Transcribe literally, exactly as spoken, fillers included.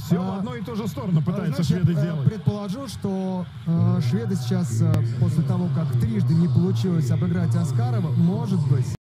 Все в одну и ту же сторону пытаются Знаешь, шведы я, делать. предположу, что э, шведы сейчас, э, после того, как трижды не получилось обыграть Аскарова, может быть,